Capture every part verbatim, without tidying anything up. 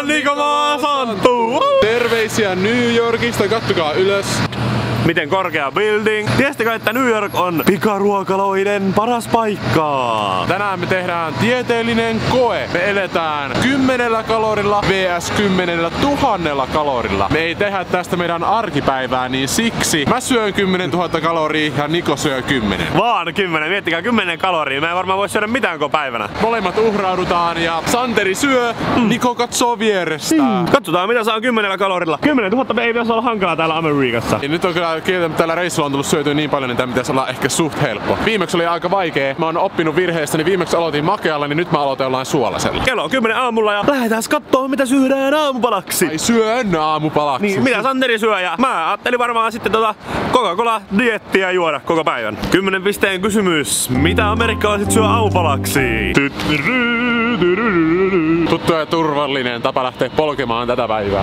Niko Santtu! Terveisiä New Yorkista, kattokaa ylös. Miten korkea building? Tiestikö, että New York on pikaruokaloiden paras paikka? Tänään me tehdään tieteellinen koe. Me eletään kymmenellä kalorilla versus kymmenellä tuhannella kalorilla. Me ei tehdä tästä meidän arkipäivää, niin siksi mä syön kymmenen tuhatta kaloria ja Niko syö kymmenen. Vaan kymmenen, miettikää kymmenen kaloria. Mä en varmaan voi syödä mitään koko päivänä. Molemmat uhraudutaan ja Santeri syö, mm. Niko katsoo vierestä. Mm. Katsotaan mitä saa kymmenellä kalorilla. kymmenen tuhatta ei pitäisi olla hankalaa täällä Amerikassa. Ja nyt on kyllä kieltämättä tällä reissulla on tullut syötyä niin paljon, niin tämä pitäisi olla ehkä suht helppo. Viimeksi oli aika vaikea. Mä oon oppinut virheestä, niin viimeksi aloitin makealla, niin nyt mä aloitellaan suolasella. Kello on kymmenen aamulla ja lähdetään kattoo mitä syödään aamupalaksi. Ai syön aamupalaksi. Niin, mitä Santeri syö ja mä ajattelin varmaan sitten tota Coca-Cola diettiä juoda koko päivän. Kymmenen pisteen kysymys. Mitä amerikkalaiset syö aamupalaksi? Tuttu ja turvallinen tapa lähteä polkemaan tätä päivää.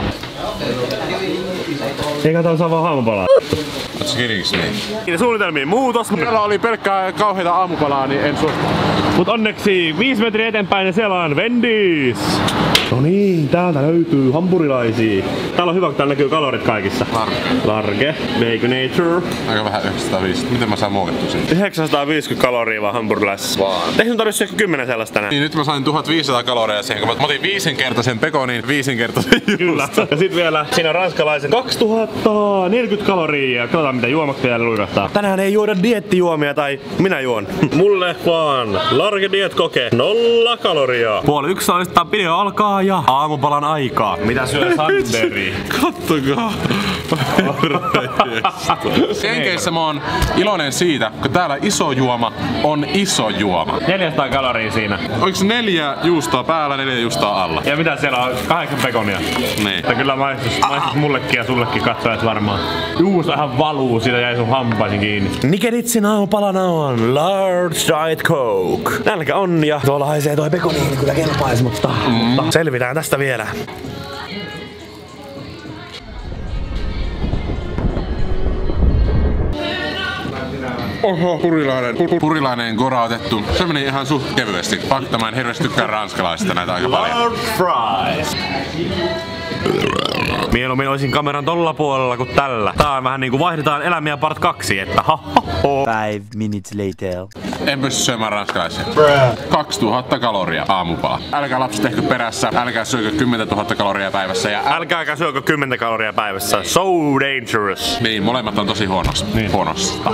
Eikä täällä saa vaan aamupalaa. Ootko kirjiksi niin? Suunnitelmiin muutos. Täällä oli pelkkää kauheita aamupalaa, niin en suostu. Mut onneksi viisi metriä eteenpäin ja siellä on Wendy's. No niin, täältä löytyy hampurilaisia. Täällä on hyvä, kun täällä näkyy kalorit kaikissa. Large. Large, Baconator. Aika vähän yhdeksänsataaviisikymmentä. Miten mä saan muokattua sen? yhdeksänsataaviisikymmentä kaloria vaan hampurilaisissa. Vaan. Eikö sun tarvitse ehkä kymmenen sellaista tänään? Niin nyt mä sain tuhatviisisataa kaloria siihen, kun mä otin viisinkertaisen pekonin, viisinkertaisen Kyllä. Ja sit vielä siinä on ranskalaisen kaksituhatta neljäkymmentä kaloria. Katsotaan mitä juomaksi vielä luikahtaa. Tänään ei juoda diettijuomia tai minä juon. Mulle vaan Large Diet Koke. Nolla kaloria. Puoli yksitoista video alkaa ja aamupalan aikaa. Mitä syö Santeri? Kattokaa. Jenkeissä mä oon iloinen siitä, kun täällä iso juoma on iso juoma. neljäsataa kaloria siinä. Oiks neljä juustoa päällä, neljä juustoa alla? Ja mitä siellä on? Kahdeksan pekonia. Niin. Että kyllä maistus, maistus mullekin ja sullekin katsojas varmaan. Juusto ihan valuu, siitä jäi sun hampaisiin kiinni. Nikeditsin aamupalana on Large Diet Coke. Nälkä on ja tuolla haisee toi pekoni, niin kyllä kelpais, mutta, mm. mutta selvitään tästä vielä. Oho, purilainen. Pur purilainen gorautettu. Se meni ihan suht kevyesti. Fakta, mä en hirveästi tykkää ranskalaisista näitä aika paljon. Large fries. Mieluummin olisin kameran tolla puolella kuin tällä. Tää on vähän niinku vaihdetaan elämiä part kaksi, että ha ha ho. Five minutes later. En pysty syömään ranskalaisia. kaksituhatta kaloria aamupala. Älkää lapset tehkö perässä, älkää syökö kymmentätuhatta kaloria päivässä ja äl... älkääkä syökö kymmenen kaloria päivässä. So dangerous. Niin, molemmat on tosi huonosta. Niin. Huonosta.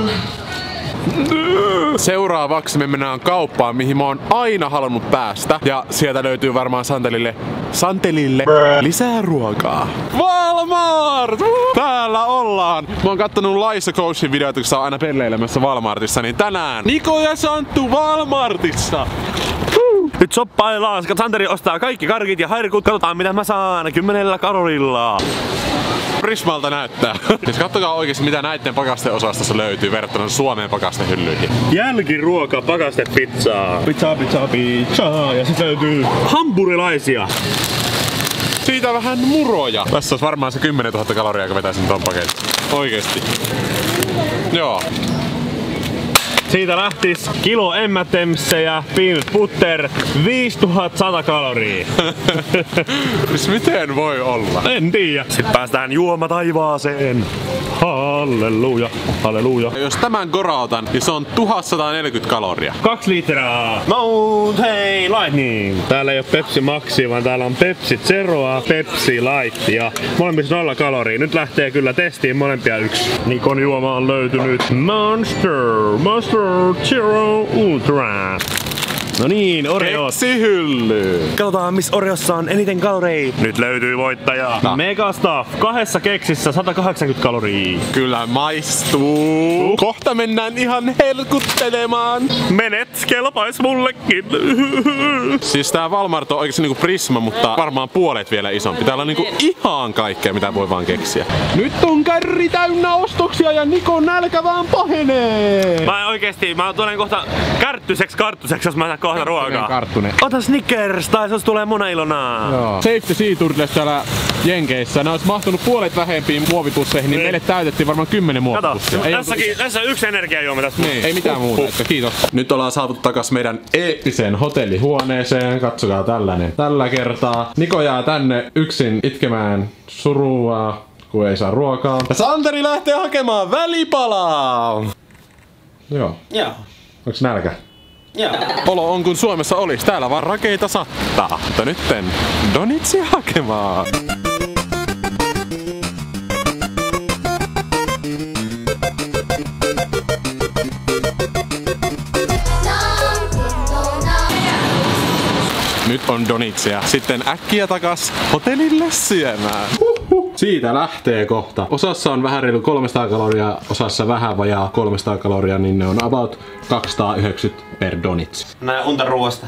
Seuraavaksi me mennään kauppaan, mihin mä oon aina halunnut päästä. Ja sieltä löytyy varmaan Santelille, Santelille lisää ruokaa. Walmart! Täällä ollaan! Mä oon kattonut Laissa Coachin videoita, kun saa aina pelleilemässä Walmartissa, niin tänään Niko ja Santtu Walmartissa! Nyt shoppaillaan. Santeri ostaa kaikki karkit ja harkut. Katsotaan mitä mä saan kymmenellä kalorilla. Prismalta näyttää. Siis kattokaa oikeesti mitä näitten pakasteosastossa löytyy verrattuna Suomeen pakastehyllyihin. Jälkiruoka, pakastepizzaa. Pizza, pizza, pizza. Ja sit löytyy hampurilaisia. Siitä vähän muroja. Tässä olisi varmaan se kymmenentuhatta kaloria, kun vetäisin ton paketin. Oikeesti. Joo. Siitä lähtis kilo M and M's ja peanut butter viisituhattasata kaloria. Siis miten voi olla? En tiedä. Sitten päästään juoma taivaaseen. Halleluja, halleluja. Jos tämän gorautan, niin se on tuhatsataneljäkymmentä kaloria. Kaksi litraa. Mountain Lightning. Täällä ei oo Pepsi Maxi, vaan täällä on Pepsi Zeroa, Pepsi Light ja molemmissa nolla kaloria. Nyt lähtee kyllä testiin molempia yksi. Nikon juoma on löytynyt Monster, Monster Zero Ultra. No niin, Oreos. Keksihylly. Katsotaan missä Oreossa on eniten kaloreita. Nyt löytyy voittaja. No. Megastuff. Kahdessa keksissä sata kahdeksankymmentä kaloria. Kyllä maistuu. Kohta mennään ihan herkuttelemaan. Menet, kelpais mullekin. Siis tää Walmart on oikeesti niinku Prisma, mutta varmaan puolet vielä isompi. Täällä on niinku ihan kaikkea mitä voi vaan keksiä. Nyt on kärri täynnä ostoksia ja Nikon nälkä vaan pahenee. Mä oikeesti, mä tulen kohta kärttyseksi karttuseksi, jos mä en kohta ruokaa. Karttunen. Ota Snickers, tai sos tulee munailonaa. Joo. Save the Sea Turtles täällä Jenkeissä. Nää ois mahtunut puolet vähempiin muovitusseihin, niin, niin meille täytettiin varmaan kymmenen muovitussia. Kato, tässäkin, tässä on yksi energiajuoma tässä. Niin, ei mitään muuta, että kiitos. Nyt ollaan saavuttu takas meidän eeppiseen hotellihuoneeseen. Katsokaa tällainen tällä kertaa. Niko jää tänne yksin itkemään surua, kun ei saa ruokaa. Ja Santeri lähtee hakemaan välipalaa! Joo. Joo. Onks nälkä? Joo. Olo on kun Suomessa olis. Täällä vaan rakeita sattaa. Mutta nytten donitsia hakemaan. Nyt on donitsia. Sitten äkkiä takas hotellille syömään. Huhhuh. Siitä lähtee kohta. Osassa on vähän reilu kolmesataa kaloria, osassa vähän vajaa kolmesataa kaloria, niin ne on about kaksisataayhdeksänkymmentä per donitsi. Nää unta ruoasta.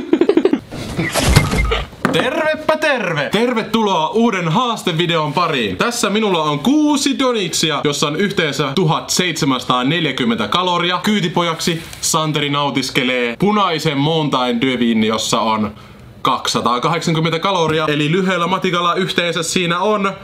Tervepä terve! Tervetuloa uuden haastevideon pariin. Tässä minulla on kuusi donitsia, jossa on yhteensä tuhatseitsemänsataaneljäkymmentä kaloria. Kyytipojaksi Santeri nautiskelee punaisen Mountain Dewin, jossa on kaksisataakahdeksankymmentä kaloria. Eli lyhyellä matikalla yhteensä siinä on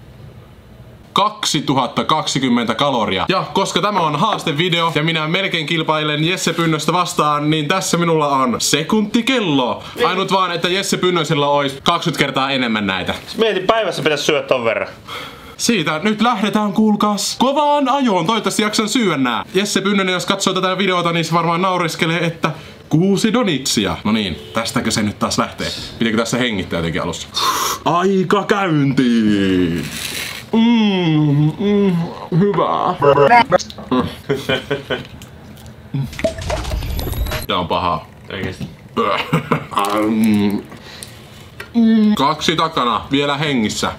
kaksituhattakaksikymmentä kaloria. Ja koska tämä on haastevideo ja minä melkein kilpailen Jesse Pynnöstä vastaan, niin tässä minulla on sekuntikello. Ainut vaan, että Jesse Pynnösellä olisi kaksikymmentä kertaa enemmän näitä. Mietin, päivässä pitäisi syödä ton verran. Siitä nyt lähdetään, kuulkaas, kovaan ajoon. Toivottavasti jaksan syödä nää. Jesse Pynnönen, jos katsoo tätä videota, niin se varmaan nauriskelee, että kuusi donitsia. No niin, tästäkö se nyt taas lähtee? Pitikö tässä hengittää jotenkin alussa? Aika käyntiin! Mm, mm, hyvä. Tää on paha. Oikeesti. Kaksi takana, vielä hengissä.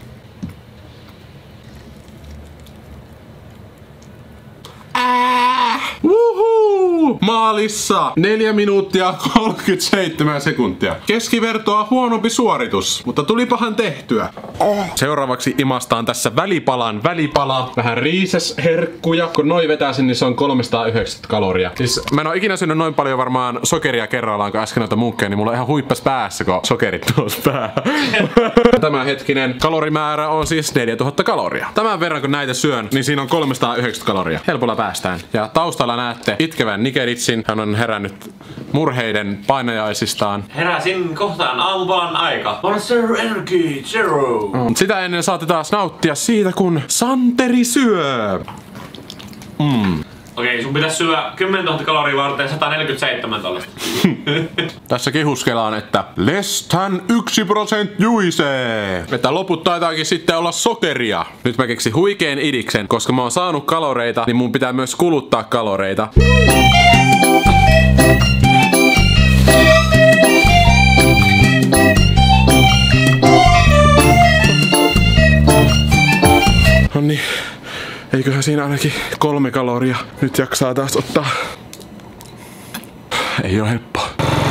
Uhu! Maalissa neljä minuuttia kolmekymmentäseitsemän sekuntia. Keskivertoa huonompi suoritus, mutta tulipahan tehtyä. Seuraavaksi imastaan tässä välipalan välipala. Vähän riisesherkkuja. Kun noi vetää sen, niin se on kolmesataayhdeksänkymmentä kaloria. Siis mä en oo ikinä syönyt noin paljon varmaan sokeria kerrallaan, kun äsken noita munkkeja, niin mulla on ihan huippas päässä, kun sokerit tuossa päähän. Tämä hetkinen kalorimäärä on siis neljätuhatta kaloria. Tämän verran kun näitä syön, niin siinä on kolmesataayhdeksänkymmentä kaloria. Helpolla päästään. Ja taustalla näette itkevän Nikeritsin. Hän on herännyt murheiden painajaisistaan. Heräsin kohtaan aamupalan aika. Monster Energy Zero. Mm. Sitä ennen saatte taas nauttia siitä, kun Santeri syö. Mm. Okei, sun pitäisi syödä kymmenentuhatta kaloria varten sata neljäkymmentäseitsemän tällaista. Tässä kehuskellaan, että less than yksi prosentti juisee. Että loput taitaakin sitten olla sokeria. Nyt mä keksin huikeen idiksen, koska mä oon saanut kaloreita, niin mun pitää myös kuluttaa kaloreita. Noniin. Eiköhän siinä ainakin kolme kaloria nyt jaksaa taas ottaa. Ei oo helppoa.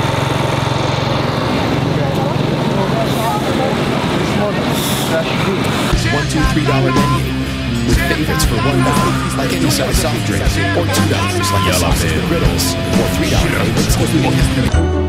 One, two, three dollar menu with favorites for one dollar, like any size soft drink, or two dollars, like a sausage with riddles, or three dollar favorites with meat.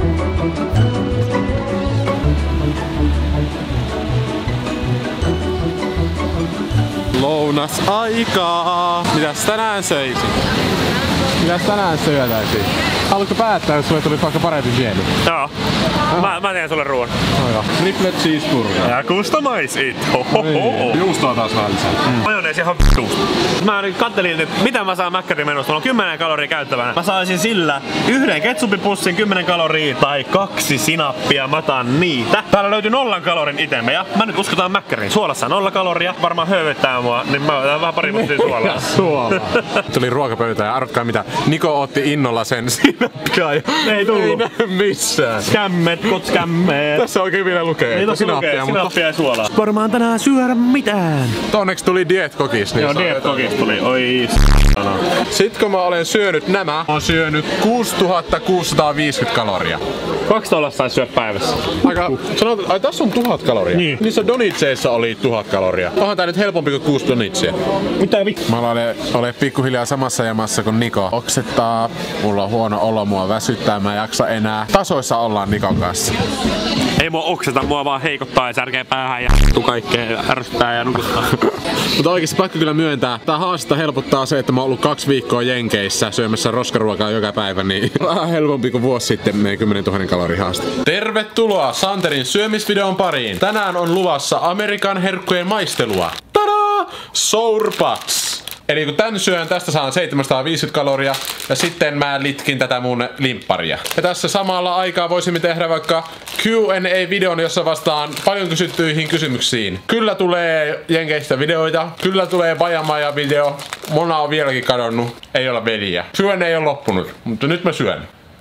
Lounasaikaa! Mitäs tänään söisit? Mitäs tänään syötäisiin? Haluatko päättää, jos sulle tulisi vaikka parempi mieli? Joo. Mä, mä teen sulle ruoan. No joo. Triple cheeseburger. Ja customize it. Niin. Juustoa taas vähän lisää. Mm. Majoneesi ihan vittuusta. Mä nyt kattelin, että mitä mä saan mäkkärimenusta. Mulla on kymmenen kaloria käyttävänä. Mä saisin sillä yhden ketsupipussin kymmenen kaloria tai kaksi sinappia. Mä otan niitä. Täällä löytyy nollan kalorin itemejä. Mä nyt uskotaan mäkkärin. Suolassa nolla kaloria. Varmaan höövyttää mua. Niin mä otan vähän pari mustia suolaa. Suolaa. Tuli ruokapöytään ja arvotkaa mitä. Niko otti innolla sen sinappia. Ei tullut. Ei näy missään. Skämmet, kot skämmet. Tässä oikein vielä lukee. Ei tossa lukee, sinappia ja suolaa. Varmaan tänään syödä mitään. Onneksi tuli Diet Cookies. Niin joo, Diet Cookies tuli. Oi Sitten kun mä olen syönyt nämä, mä oon syönyt kuusituhatta kuusisataaviisikymmentä kaloria. Kaksi tollasta saisi syödä päivässä. Aika, sanotaan, ai tässä on tuhat kaloria. Niin. Niissä donitseissa oli tuhat kaloria. Onhan tää nyt helpompi kuin kuusi donitsia. Mitä vittu? Mä olen, olen pikkuhiljaa samassa jamassa kuin Niko. Oksettaa, mulla on huono olo, mua väsyttää, mä en jaksa enää. Tasoissa ollaan Nikon kanssa. Ei mua okseta, mua vaan heikottaa ja särkee päähän ja tuu kaikkea, ärsyttää ja nukuttaa. Mutta oikeesti pakko kyllä myöntää, tää haastetta helpottaa se, että mä oon ollut kaksi viikkoa Jenkeissä syömässä roskaruokaa joka päivä, niin vähän helpompi kuin vuosi sitten meidän kymmenentuhatta kalorin haaste. Tervetuloa Santerin syömisvideon pariin. Tänään on luvassa Amerikan herkkujen maistelua. Tadaa! Sourpuffs! Eli kun tän syön, tästä saan seitsemänsataaviisikymmentä kaloria ja sitten mä litkin tätä mun limpparia. Ja tässä samalla aikaa voisimme tehdä vaikka Q and A-videon, jossa vastaan paljon kysyttyihin kysymyksiin. Kyllä tulee Jenkeistä videoita, kyllä tulee Bajamaja-video. Mona on vieläkin kadonnut, ei olla veliä. Syön ei ole loppunut, mutta nyt mä syön.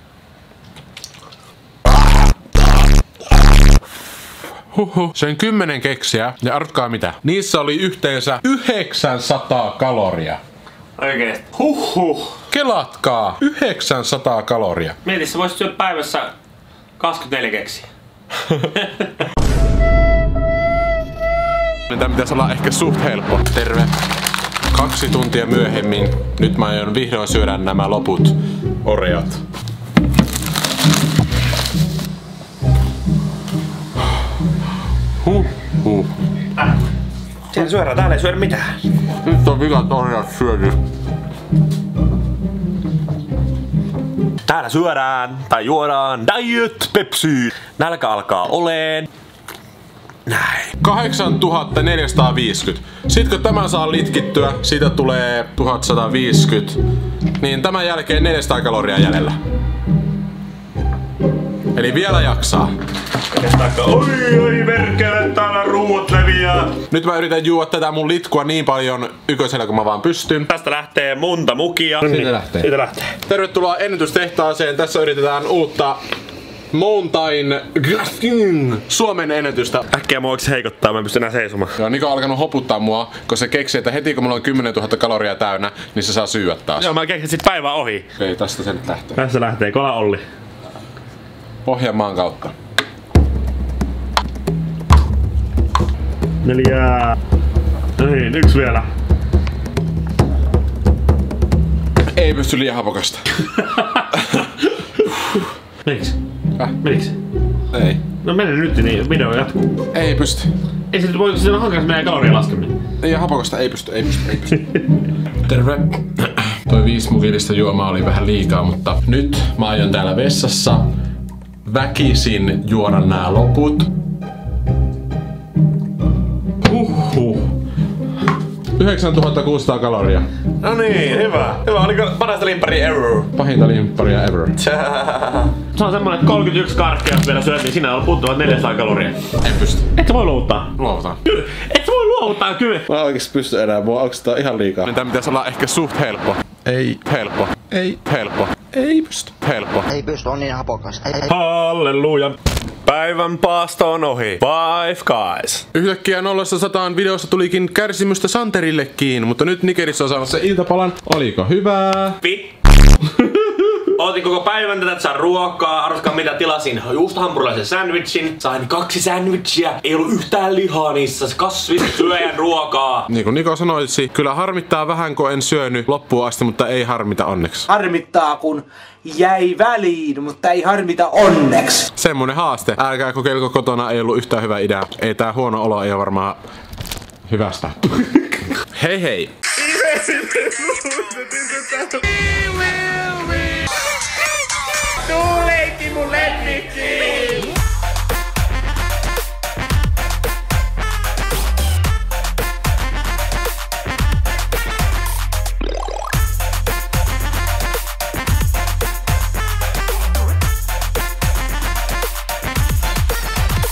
Huhhuh. Söin kymmenen keksiä ja arvatkaa mitä. Niissä oli yhteensä yhdeksänsataa kaloria. Oikeesti. Huhhuh. Kelatkaa, yhdeksänsataa kaloria. Mieti, sä voisit syödä päivässä kaksikymmentäneljä keksiä. Tää pitäisi olla ehkä suht helppo. Terve. Kaksi tuntia myöhemmin. Nyt mä aion vihdoin syödä nämä loput Oreot. Huh, huh. Äh. Siellä syödään, täällä ei syödä mitään. Nyt on vikat Oreot syödy. Täällä syödään tai juodaan Diet Pepsi. Nälkä alkaa oleen. Näin. kahdeksantuhatta neljäsataaviisikymmentä. Sitten kun tämän saa litkittyä, siitä tulee tuhatsataviisikymmentä. Niin tämän jälkeen neljäsataa kaloria jäljellä. Eli vielä jaksaa. Oi, oi, verkele, täällä ruuat leviää. Nyt mä yritän juoda tätä mun litkua niin paljon yköisellä kuin mä vaan pystyn. Tästä lähtee monta mukia. Siitä lähtee. Siitä lähtee. Tervetuloa ennätystehtaaseen. Tässä yritetään uutta Mountain Graphing Suomen ennätystä. Äkkiä mua oikeesti heikottaa, mä en pysty enää seisomaan. Joo, Niko on alkanut hoputtaa mua, koska se keksi, että heti kun mulla on kymmenentuhatta kaloria täynnä, niin se saa syyä taas. Joo, mä keksin sit päivää ohi. Okei, tästä se nyt lähtee. Tässä lähtee, kola Olli. Pohjanmaan kautta. Neljää. No niin, yksi vielä. Ei pysty liian hapokasta. Miksi? Äh? Miksi? Ei. No mene nyt, niin video jatkuu. Ei pysty. Ei se voi, se on hankalasti meidän kalorien laskeminen. Ei hapokasta, ei pysty, ei pysty, ei pysty. Terve. Toi viisi mukillista juomaa oli vähän liikaa, mutta nyt mä aion täällä vessassa väkisin juoda nää loput. Huhhuh. yhdeksäntuhatta kuusisataa kaloria. No niin, hyvä. Hyvä, oliko parasta limppari ever? Pahinta limpparia ever. Se on semmonen, että kolmekymmentäyksi karkkia vielä syöt, niin siinä on puuttuvat neljäsataa kaloria. En pysty. Et sä voi luovuttaa. Luovutaan. Et sä voi luovuttaa, kyllä. Mä oikeesti pysty enää, mua oksetaa ihan liikaa. Tää pitäisi olla ehkä suht helppo. Ei. Helppo. Ei. Helppo. Ei pysty. Helppo. Ei pysty, on niin hapokasta. Halleluja. Päivän paasto on ohi. Five guys. Yhtäkkiä nollasta sataan videossa tulikin kärsimystä Santerillekin, mutta nyt Nikerissä on saanut se iltapalan. Oliko hyvää? Pi. Ootin koko päivän tätä, että saan ruokaa. Arvoskaa mitä tilasin. Juustohampurilaisen sandwichin. Sain kaksi sandwichia. Ei ollut yhtään lihaa niissä. Kasvissyöjän ruokaa. Niin kuin Niko sanoisi, kyllä harmittaa vähän kun en syönyt loppuun asti, mutta ei harmita onneksi. Harmittaa kun jäi väliin, mutta ei harmita onneksi. Semmonen haaste. Älkää kokeilko kotona, ei ollut yhtään hyvä idea. Ei tää huono olo ei ole varmaan hyvästä. Hei hei. Tuuleikki mun lemmikki!